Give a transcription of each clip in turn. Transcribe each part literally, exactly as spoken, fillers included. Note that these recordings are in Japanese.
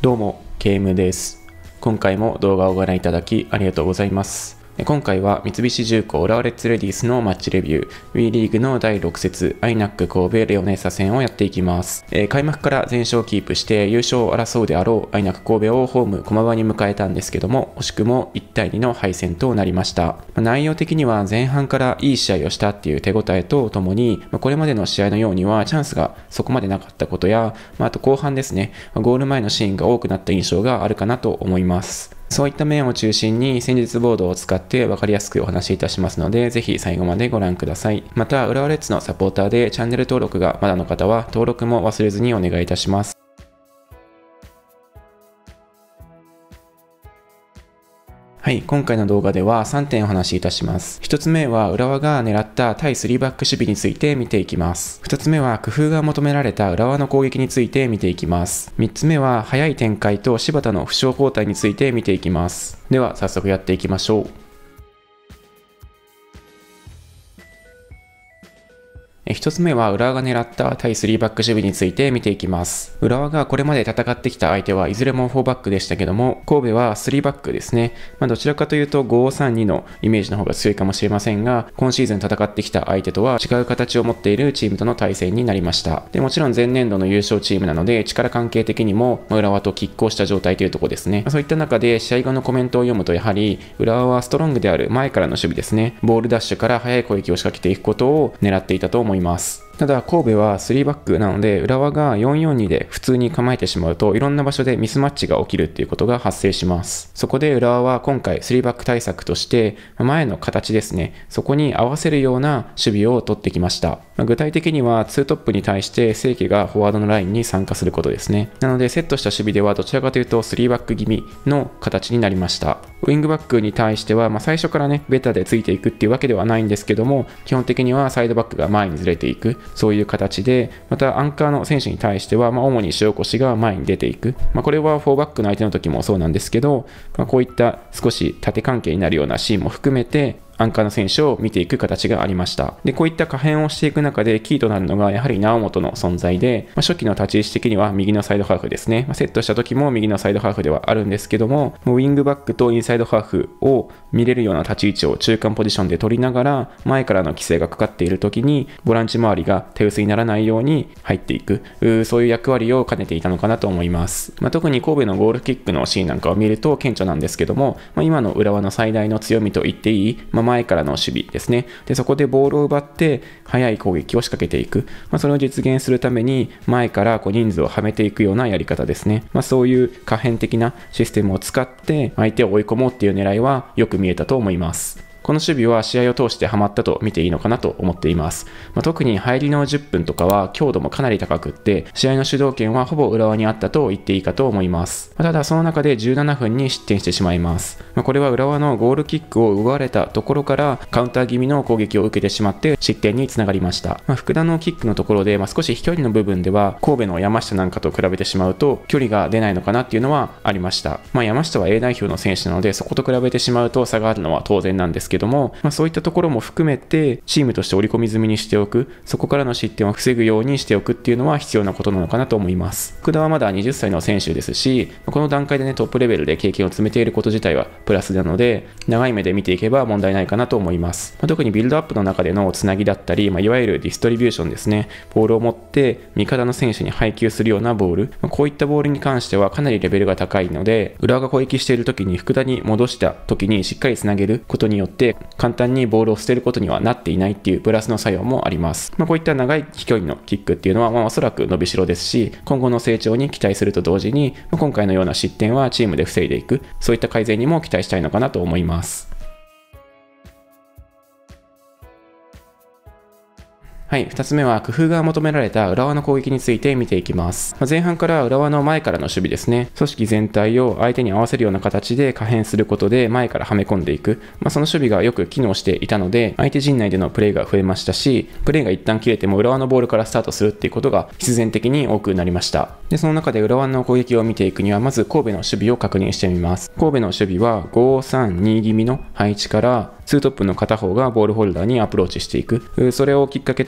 どうも、ケイムです。今回も動画をご覧いただきありがとうございます。今回は三菱重工浦和レッズレディースのマッチレビュー、WE リーグのだいろく節、アイナック 神戸レオネッサ戦をやっていきます。えー、開幕から全勝をキープして優勝を争うであろうアイナック 神戸をホーム駒場に迎えたんですけども、惜しくもいちたいにの敗戦となりました。まあ、内容的には前半からいい試合をしたっていう手応えとともに、まあ、これまでの試合のようにはチャンスがそこまでなかったことや、まあ、あと後半ですね、ゴール前のシーンが多くなった印象があるかなと思います。そういった面を中心に戦術ボードを使って分かりやすくお話しいたしますので、ぜひ最後までご覧ください。また、浦和レッズのサポーターでチャンネル登録がまだの方は登録も忘れずにお願いいたします。はい、今回の動画ではさんてんお話しいたします。ひとつめは浦和が狙った対スリーバック守備について見ていきます。ふたつめは工夫が求められた浦和の攻撃について見ていきます。みっつめは速い展開と柴田の負傷交代について見ていきます。では早速やっていきましょう。ひとつめは浦和が狙った対スリーバック守備について見ていきます。浦和がこれまで戦ってきた相手はいずれもフォーバックでしたけども、神戸はスリーバックですね。まあ、どちらかというとごーさんにのイメージの方が強いかもしれませんが、今シーズン戦ってきた相手とは違う形を持っているチームとの対戦になりました。でもちろん前年度の優勝チームなので、力関係的にも浦和と拮抗した状態というところですね。そういった中で試合後のコメントを読むと、やはり浦和はストロングである前からの守備ですね。ボールダッシュから速い攻撃を仕掛けていくことを狙っていたと思います。ただ神戸はスリーバックなので、浦和がよんよんにで普通に構えてしまうといろんな場所でミスマッチが起きるっていうことが発生します。そこで浦和は今回スリーバック対策として前の形ですね、そこに合わせるような守備を取ってきました。具体的にはツートップに対して清家がフォワードのラインに参加することですね。なのでセットした守備ではどちらかというとスリーバック気味の形になりました。ウィングバックに対しては、まあ、最初からねベタでついていくっていうわけではないんですけども、基本的にはサイドバックが前にずれていく、そういう形で、またアンカーの選手に対しては、まあ、主に塩越が前に出ていく、まあ、これはフォーバックの相手の時もそうなんですけど、まあ、こういった少し縦関係になるようなシーンも含めてアンカーの選手を見ていく形がありました。で、こういった可変をしていく中でキーとなるのがやはり猶本の存在で、まあ、初期の立ち位置的には右のサイドハーフですね。まあ、セットした時も右のサイドハーフではあるんですけども、ウィングバックとインサイドハーフを見れるような立ち位置を中間ポジションで取りながら、前からの規制がかかっている時にボランチ周りが手薄にならないように入っていく、うそういう役割を兼ねていたのかなと思います。まあ、特に神戸のゴールキックのシーンなんかを見ると顕著なんですけども、まあ、今の浦和の最大の強みと言っていい、まあ、前からの守備ですね。で、そこでボールを奪って速い攻撃を仕掛けていく、まあ、それを実現するために前からこう人数をはめていくようなやり方ですね。まあ、そういう可変的なシステムを使って相手を追い込もうっていう狙いはよく見えたと思います。この守備は試合を通してハマったと見ていいのかなと思っています。まあ、特に入りのじゅっぷんとかは強度もかなり高くって、試合の主導権はほぼ浦和にあったと言っていいかと思います。まあ、ただその中でじゅうななふんに失点してしまいます。まあ、これは浦和のゴールキックを奪われたところからカウンター気味の攻撃を受けてしまって失点につながりました。まあ、福田のキックのところで、まあ、少し飛距離の部分では神戸の山下なんかと比べてしまうと距離が出ないのかなっていうのはありました。まあ、山下は A 代表の選手なので、そこと比べてしまうと差があるのは当然なんですけども、まあ、そういったところも含めてチームとして織り込み済みにしておく、そこからの失点を防ぐようにしておくっていうのは必要なことなのかなと思います。福田はまだはたちの選手ですし、この段階でねトップレベルで経験を積めていること自体はプラスなので、長い目で見ていけば問題ないかなと思います。まあ、特にビルドアップの中でのつなぎだったり、まあ、いわゆるディストリビューションですね、ボールを持って味方の選手に配球するようなボール、まあ、こういったボールに関してはかなりレベルが高いので、浦和が攻撃している時に福田に戻した時にしっかりつなげることによって簡単にボールを捨てることにはなっていないっていうプラスの作用もあります。まあ、こういった長い飛距離のキックっていうのは、まあ、おそらく伸びしろですし、今後の成長に期待すると同時に、まあ、今回のような失点はチームで防いでいく、そういった改善にも期待したいのかなと思います。はい、ふたつめは工夫が求められた浦和の攻撃について見ていきます。まあ、前半から浦和の前からの守備ですね。組織全体を相手に合わせるような形で可変することで前からはめ込んでいく。まあ、その守備がよく機能していたので、相手陣内でのプレーが増えましたし、プレーが一旦切れても浦和のボールからスタートするっていうことが必然的に多くなりました。で、その中で浦和の攻撃を見ていくには、まず神戸の守備を確認してみます。神戸の守備はごさんに気味の配置から、ツートップの片方がボールホルダーにアプローチしていく。それをきっかけと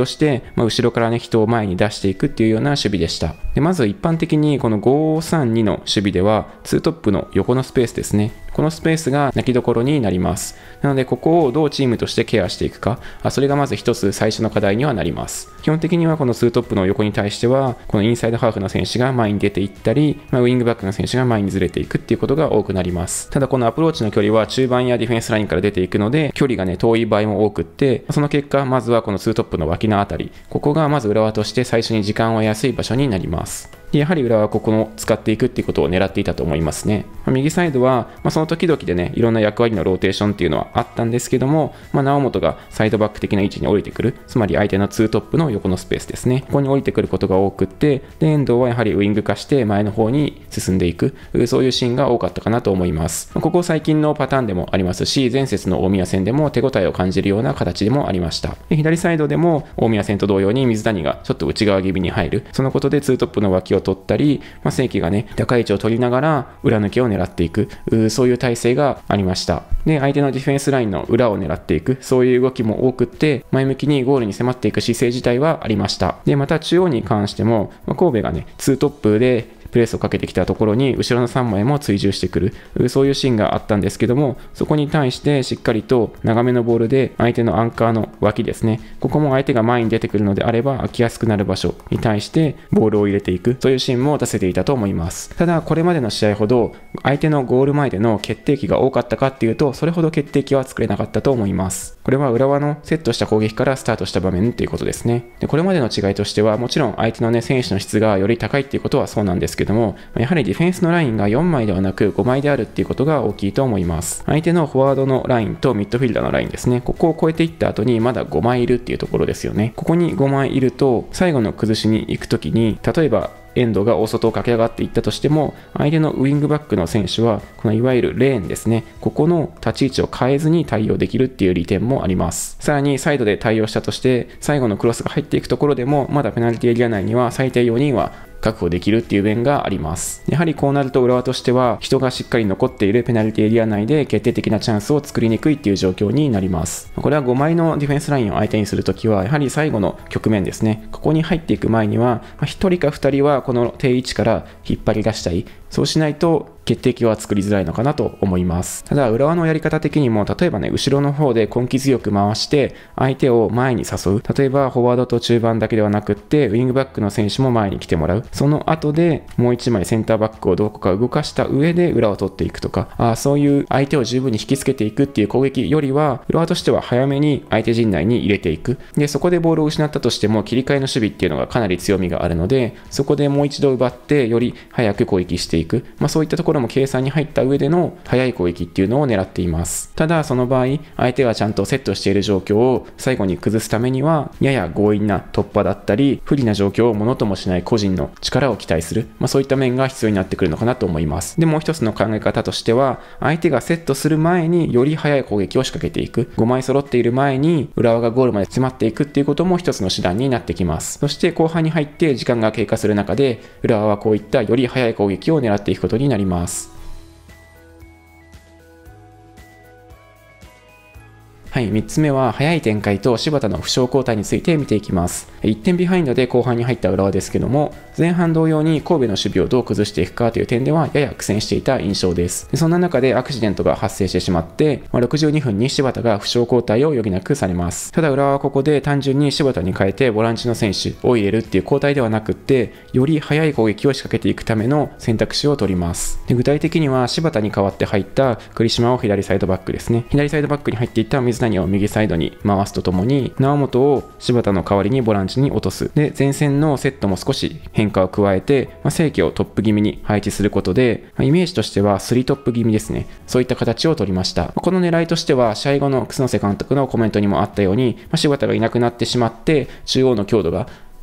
して、まあ、後ろからね、人を前に出していくっていうような守備でした。で、まず一般的にこのごさんにの守備では、ツートップの横のスペースですね。このスペースが泣きどころになります。なので、ここをどうチームとしてケアしていくか、あそれがまず一つ最初の課題にはなります。基本的にはこのツートップの横に対しては、このインサイドハーフの選手が前に出ていったり、まあ、ウイングバックの選手が前にずれていくっていうことが多くなります。ただ、このアプローチの距離は中盤やディフェンスラインから出ていくので、距離がね、遠い場合も多くって、その結果、まずはこのツートップの脇のあたり、ここがまず浦和として最初に時間を得やすい場所になります。でやはり浦和はここの使っていくっていうことを狙っていたと思いますね。まあ、右サイドは、まあ、その時々でね、いろんな役割のローテーションっていうのはあったんですけども、まあ、猶本がサイドバック的な位置に降りてくる、つまり相手のツートップの横のスペースですね。ここに降りてくることが多くって、で遠藤はやはりウイング化して前の方に進んでいく、そういうシーンが多かったかなと思います。ここ最近のパターンでもありますし、前節の大宮戦でも手応えを感じるような形でもありました。で左サイドでも大宮戦と同様に水谷がちょっと内側気味に入る、そのことでツートップの脇を取ったり、まあ、正規がね、高い位置を取りながら裏抜けを狙っていく、そういう体制がありました。で、相手のディフェンスラインの裏を狙っていく、そういう動きも多くって、前向きにゴールに迫っていく姿勢自体はありました。で、また中央に関しても、まあ、神戸がね、ツートップでプレスをかけてきたところに後ろのさんまいも追従してくる、そういうシーンがあったんですけども、そこに対してしっかりと長めのボールで相手のアンカーの脇ですね、ここも相手が前に出てくるのであれば空きやすくなる場所に対してボールを入れていく、そういうシーンも出せていたと思います。ただこれまでの試合ほど相手のゴール前での決定機が多かったかっていうと、それほど決定機は作れなかったと思います。これは浦和のセットした攻撃からスタートした場面ということですね。でこれまでの違いとしては、もちろん相手のね、選手の質がより高いっていうことはそうなんですけども、やはりディフェンスのラインがよんまいではなくごまいであるっていうことが大きいと思います。相手のフォワードのラインとミッドフィルダーのラインですね、ここを越えていった後にまだごまいいるっていうところですよね。ここにごまいいると、最後の崩しに行くときに、例えば遠藤が大外を駆け上がっていったとしても、相手のウイングバックの選手はこのいわゆるレーンですね、ここの立ち位置を変えずに対応できるっていう利点もあります。さらにサイドで対応したとして、最後のクロスが入っていくところでも、まだペナルティエリア内には最低よにんは確保できるっていう面があります。やはりこうなると浦和としては、人がしっかり残っているペナルティエリア内で決定的なチャンスを作りにくいっていう状況になります。これはごまいのディフェンスラインを相手にするときは、やはり最後の局面ですね、ここに入っていく前には、ひとりかふたりはこの定位置から引っ張り出したい、そうしないと決定機は作りづらいのかなと思います。ただ浦和のやり方的にも、例えばね、後ろの方で根気強く回して相手を前に誘う、例えばフォワードと中盤だけではなくってウィングバックの選手も前に来てもらう、その後でもういちまいセンターバックをどこか動かした上で裏を取っていくとか、あそういう相手を十分に引きつけていくっていう攻撃よりは、浦和としては早めに相手陣内に入れていく。でそこでボールを失ったとしても切り替えの守備っていうのがかなり強みがあるので、そこでもう一度奪ってより早く攻撃していく、まあ、そういったところも計算に入った上での早い攻撃っていうのを狙っています。ただその場合、相手がちゃんとセットしている状況を最後に崩すためには、やや強引な突破だったり不利な状況をものともしない個人の力を期待する、まあ、そういった面が必要になってくるのかなと思います。でもう一つの考え方としては、相手がセットする前により早い攻撃を仕掛けていく、ごまい揃っている前に浦和がゴールまで迫っていくっていうことも一つの手段になってきます。そして後半に入って時間が経過する中で、浦和はこういったより早い攻撃を狙っていくことになります。はい、みっつめは早い展開と柴田の負傷交代について見ていきます。いってんビハインドで後半に入った浦和ですけども、前半同様に神戸の守備をどう崩していくかという点ではやや苦戦していた印象です。でそんな中でアクシデントが発生してしまって、まあ、ろくじゅうにふんに柴田が負傷交代を余儀なくされます。ただ浦和はここで単純に柴田に変えてボランチの選手を入れるっていう交代ではなくって、より早い攻撃を仕掛けていくための選択肢を取ります。で具体的には柴田に代わって入った栗島を左サイドバックですね、左サイドバックに入っていった水谷を右サイドに回すとともに、猶本を柴田の代わりにボランチに落とす。で前線のセットも少し変化を加えて、まあ、正規をトップ気味に配置することで、まあ、イメージとしてはスリートップ気味ですね、そういった形を取りました。この狙いとしては試合後の楠瀬監督のコメントにもあったように、まあ、柴田がいなくなってしまって中央の強度が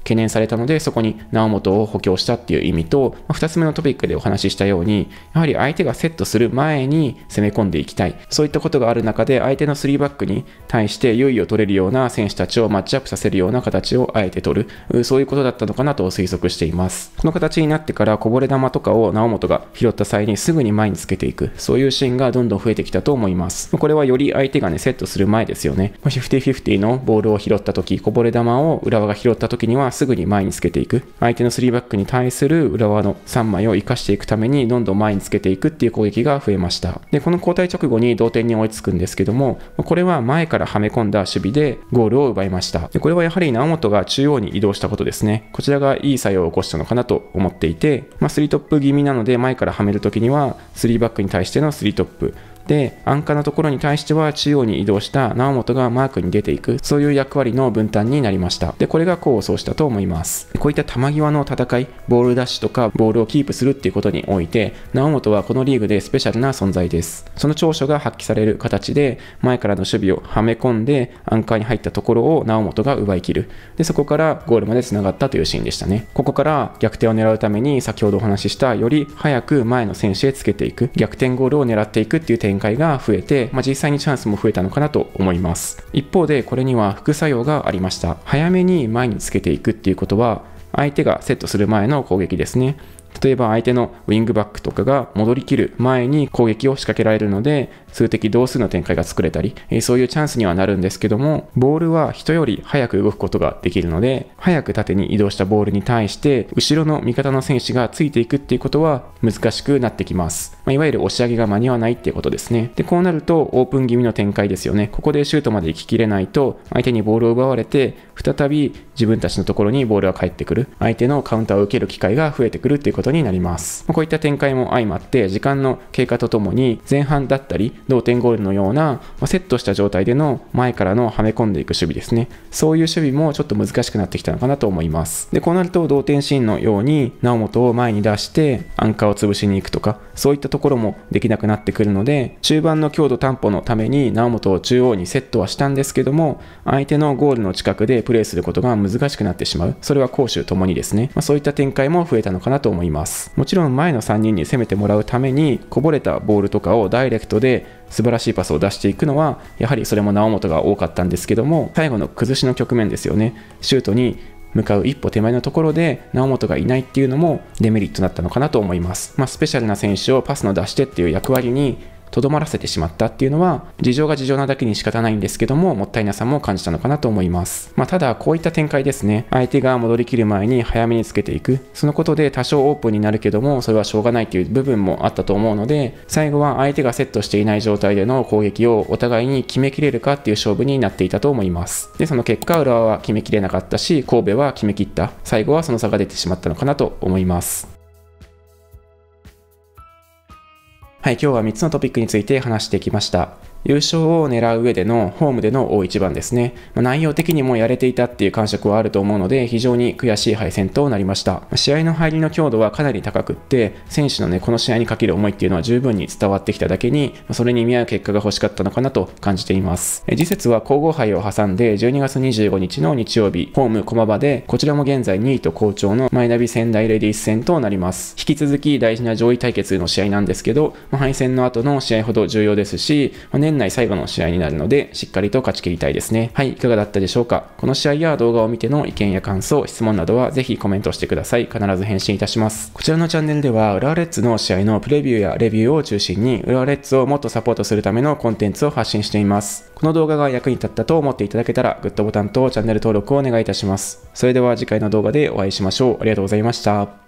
懸念されたので、そこに猶本を補強したっていう意味と、ふたつめのトピックでお話ししたように、やはり相手がセットする前に攻め込んでいきたい。そういったことがある中で、相手のスリーバックに対して優位を取れるような選手たちをマッチアップさせるような形をあえて取る。そういうことだったのかなと推測しています。この形になってからこぼれ球とかを猶本が拾った際にすぐに前につけていく。そういうシーンがどんどん増えてきたと思います。これはより相手がね、セットする前ですよね。フィフティフィフティのボールを拾った時、こぼれ球を浦和が拾った時にはすぐに前につけていく。相手のスリーバックに対する浦和のさんまいを生かしていくためにどんどん前につけていくっていう攻撃が増えました。で、この交代直後に同点に追いつくんですけども、これは前からはめ込んだ守備でゴールを奪いました。で、これはやはり猶本が中央に移動したことですね。こちらがいい作用を起こしたのかなと思っていて、まあ、スリートップ気味なので前からはめるときにはスリーバックに対してのスリートップで、アンカーのところに対しては中央に移動した猶本がマークに出ていく、そういう役割の分担になりました。で、これが功を奏したと思います。こういった球際の戦い、ボールダッシュとかボールをキープするっていうことにおいて、猶本はこのリーグでスペシャルな存在です。その長所が発揮される形で、前からの守備をはめ込んで、アンカーに入ったところを猶本が奪い切る。で、そこからゴールまでつながったというシーンでしたね。ここから逆転を狙うために、先ほどお話ししたより早く前の選手へつけていく、逆転ゴールを狙っていくっていう展開が増えて、まあ、実際にチャンスも増えたのかなと思います。一方でこれには副作用がありました。早めに前につけていくっていうことは、相手がセットする前の攻撃ですね。例えば相手のウィングバックとかが戻りきる前に攻撃を仕掛けられるので、数的同数の展開が作れたり、そういうチャンスにはなるんですけども、ボールは人より早く動くことができるので、早く縦に移動したボールに対して後ろの味方の選手がついていくっていうことは難しくなってきます。まあ、いわゆる押し上げが間に合わないっていうことですね。で、こうなるとオープン気味の展開ですよね。ここでシュートまで行ききれないと、相手にボールを奪われて、再び自分たちのところにボールが返ってくる。相手のカウンターを受ける機会が増えてくるっていうことになります。こういった展開も相まって、時間の経過とともに前半だったり同点ゴールのようなセットした状態での前からのはめ込んでいく守備ですね。そういう守備もちょっと難しくなってきたのかなと思います。で、こうなると同点シーンのように猶本を前に出してアンカーを潰しに行くとか、そういったところもできなくなってくるので、中盤の強度担保のために猶本を中央にセットはしたんですけども、相手のゴールの近くでプレーすることが難しくなってしまう。それは攻守ともにですね。まあ、そういった展開も増えたのかなと思います。もちろん前のさんにんに攻めてもらうためにこぼれたボールとかをダイレクトで素晴らしいパスを出していくのはやはりそれも猶本が多かったんですけども、最後の崩しの局面ですよね。シュートに向かう一歩手前のところで猶本がいないっていうのもデメリットだったのかなと思います。まあ、スペシャルな選手をパスの出してっていう役割にとどまらせてしまったっていうのは、事情が事情なだけに仕方ないんですけども、もったいなさも感じたのかなと思います。まあ、ただこういった展開ですね。相手が戻りきる前に早めにつけていく、そのことで多少オープンになるけども、それはしょうがないっていう部分もあったと思うので、最後は相手がセットしていない状態での攻撃をお互いに決めきれるかっていう勝負になっていたと思います。で、その結果浦和は決めきれなかったし、神戸は決めきった。最後はその差が出てしまったのかなと思います。はい、今日はみっつのトピックについて話してきました。優勝を狙う上でのホームでの大一番ですね。まあ、内容的にもやれていたっていう感触はあると思うので、非常に悔しい敗戦となりました。試合の入りの強度はかなり高くって、選手のね、この試合にかける思いっていうのは十分に伝わってきただけに、それに見合う結果が欲しかったのかなと感じています。次節は皇后杯を挟んで、じゅうにがつにじゅうごにちの日曜日、ホーム駒場で、こちらも現在にいと好調のマイナビ仙台レディース戦となります。引き続き大事な上位対決の試合なんですけど、まあ、敗戦の後の試合ほど重要ですし、まあ、年内最後の試合になるので、しっかりと勝ち切りたいですね。はい、いかがだったでしょうか。この試合や動画を見ての意見や感想、質問などはぜひコメントしてください。必ず返信いたします。こちらのチャンネルでは、浦和レッズの試合のプレビューやレビューを中心に、浦和レッズをもっとサポートするためのコンテンツを発信しています。この動画が役に立ったと思っていただけたら、グッドボタンとチャンネル登録をお願いいたします。それでは次回の動画でお会いしましょう。ありがとうございました。